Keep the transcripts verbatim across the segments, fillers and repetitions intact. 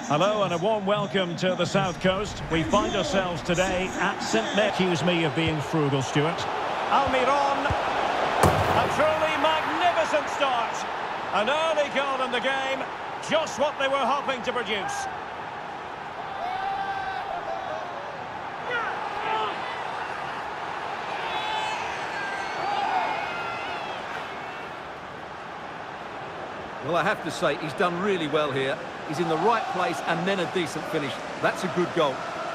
Hello and a warm welcome to the South Coast. We find ourselves today at Saint Mary. Accuse me of being frugal, Stuart. Almiron. A truly magnificent start. An early goal in the game. Just what they were hoping to produce. Well, I have to say, he's done really well here. He's in the right place and then a decent finish. That's a good goal.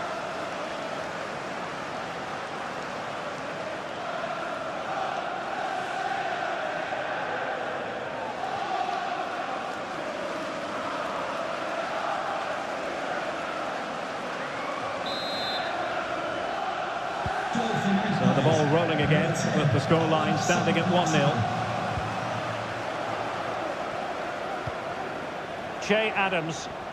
So the ball rolling again with the scoreline standing at one nil. Che Adams.